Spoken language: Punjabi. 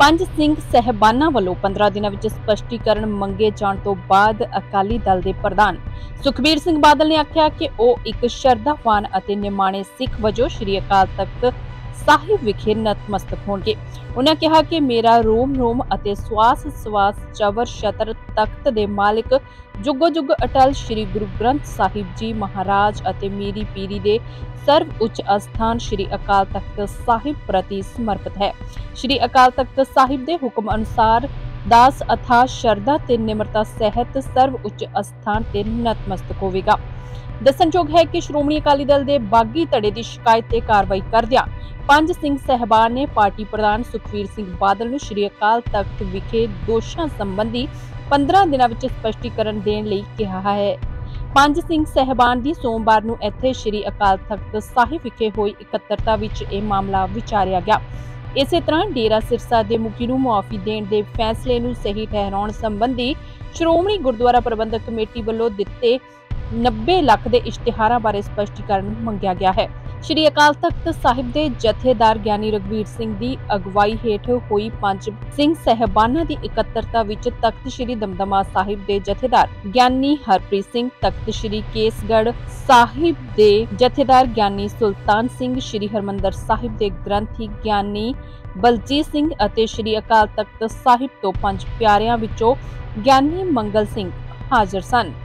ਪੰਜ ਸਿੰਘ ਸਹਿਬਾਨਾਂ ਵੱਲੋਂ 15 ਦਿਨਾਂ ਵਿੱਚ ਸਪਸ਼ਟੀਕਰਨ ਮੰਗੇ ਜਾਣ ਤੋਂ ਬਾਅਦ ਅਕਾਲੀ ਦਲ ਦੇ ਪ੍ਰਧਾਨ ਸੁਖਬੀਰ ਸਿੰਘ ਬਾਦਲ ਨੇ ਆਖਿਆ ਕਿ ਉਹ ਇੱਕ ਸ਼ਰਧਾਵਾਨ ਅਤੇ ਨਿਮਾਣੇ ਸਿੱਖ ਵਜੋਂ ਸ਼੍ਰੀ ਅਕਾਲ ਤਖਤ ਸਾਹਿਬ ਵਿਖੇ ਨਤਮਸਤਕ ਹੋਣਗੇ। ਉਹਨਾਂ ਕਿਹਾ ਕਿ ਮੇਰਾ ਰੋਮ ਰੋਮ ਅਤੇ ਸਵਾਸ ਸਵਾਸ ਚਵਰ ਛਤਰ ਤਖਤ ਦੇ ਮਾਲਿਕ ਜੁਗੋ ਜੁਗ ਅਟਲ ਸ਼੍ਰੀ ਗੁਰੂ ਗ੍ਰੰਥ ਸਾਹਿਬ ਜੀ ਮਹਾਰਾਜ ਅਤੇ ਮੇਰੀ ਪੀਰੀ ਦੇ ਸਰਵ ਉੱਚ ਅਸਥਾਨ ਸ਼੍ਰੀ ਅਕਾਲ ਤਖਤ ਸਾਹਿਬ ਪ੍ਰਤੀ ਸਮਰਪਿਤ ਹੈ। ਸ਼੍ਰੀ ਅਕਾਲ ਤਖਤ ਸਾਹਿਬ ਦੇ ਹੁਕਮ ਅਨੁਸਾਰ ਦਾਸ ਅਥਾ ਸ਼ਰਧਾ ਤੇ ਨਿਮਰਤਾ ਸਹਿਤ ਸਰਵ ਉੱਚ ਅਸਥਾਨ ਤੇ ਨਤਮਸਤਕ ਹੋਵੇਗਾ। ਦੱਸਣਯੋਗ ਹੈ ਕਿ ਸ਼੍ਰੋਮਣੀ ਅਕਾਲੀ ਦਲ ਦੇ ਬਾਗੀ ਧੜੇ ਦੀ ਸ਼ਿਕਾਇਤ ਤੇ ਕਾਰਵਾਈ ਕਰਦਿਆਂ ਪੰਜ ਸਿੰਘ ਸਹਿਬਾਨ ਨੇ ਪਾਰਟੀ ਪ੍ਰਧਾਨ ਸੁਖਬੀਰ ਸਿੰਘ ਬਾਦਲ ਨੂੰ ਸ਼੍ਰੀ ਅਕਾਲ ਤਖਤ ਵਿਖੇ ਦੋਸ਼ਾਂ ਸੰਬੰਧੀ 15 ਦਿਨਾਂ ਵਿੱਚ ਸਪਸ਼ਟੀਕਰਨ ਦੇਣ ਲਈ ਕਿਹਾ ਹੈ। ਪੰਜ ਸਿੰਘ ਸਹਿਬਾਨ ਦੀ ਸੋਮਵਾਰ ਨੂੰ ਇੱਥੇ ਸ਼੍ਰੀ ਅਕਾਲ ਤਖਤ ਸਾਹਿਬ ਵਿਖੇ ਹੋਈ ਇਕੱਤਰਤਾ ਵਿੱਚ ਇਹ ਮਾਮਲਾ ਵਿਚਾਰਿਆ ਗਿਆ। ਇਸੇ ਤਰ੍ਹਾਂ ਡੇਰਾ ਸਿਰਸਾ ਦੇ ਮੁਖੀ ਨੂੰ ਮੁਆਫੀ ਦੇਣ ਦੇ ਫੈਸਲੇ ਨੂੰ ਸਹੀ ਠਹਿਰਾਉਣ ਸੰਬੰਧੀ ਸ਼੍ਰੋਮਣੀ ਗੁਰਦੁਆਰਾ ਪ੍ਰਬੰਧਕ ਕਮੇਟੀ ਵੱਲੋਂ ਦਿੱਤੇ 90 ਲੱਖ ਦੇ ਇਸ਼ਤਿਹਾਰਾਂ ਬਾਰੇ ਸਪਸ਼ਟੀਕਰਨ ਮੰਗਿਆ ਗਿਆ ਹੈ। ਸ਼੍ਰੀ ਅਕਾਲ ਤਖਤ ਸਾਹਿਬ ਦੇ ਜਥੇਦਾਰ ਗਿਆਨੀ ਰਘਵੀਰ ਸਿੰਘ ਦੀ ਅਗਵਾਈ ਹੇਠ ਹੋਈ ਪੰਜ ਸਿੰਘ ਸਹਿਬਾਨਾਂ ਦੀ ਇਕੱਤਰਤਾ ਵਿੱਚ ਤਖਤ ਸ਼੍ਰੀ ਦਮਦਮਾ ਸਾਹਿਬ ਦੇ ਜਥੇਦਾਰ ਗਿਆਨੀ ਹਰਪ੍ਰੀਤ ਸਿੰਘ, ਤਖਤ ਸ਼੍ਰੀ ਕੇਸਗੜ੍ਹ ਸਾਹਿਬ ਦੇ ਜਥੇਦਾਰ ਗਿਆਨੀ ਸੁਲਤਾਨ ਸਿੰਘ, ਸ਼੍ਰੀ ਹਰਮੰਦਰ ਸਾਹਿਬ ਦੇ ਗ੍ਰੰਥੀ ਗਿਆਨੀ ਬਲਜੀਤ ਸਿੰਘ ਅਤੇ ਸ਼੍ਰੀ ਅਕਾਲ ਤਖਤ ਸਾਹਿਬ ਤੋਂ ਪੰਜ ਪਿਆਰਿਆਂ ਵਿੱਚੋਂ ਗਿਆਨੀ ਮੰਗਲ ਸਿੰਘ ਹਾਜ਼ਰ ਸਨ।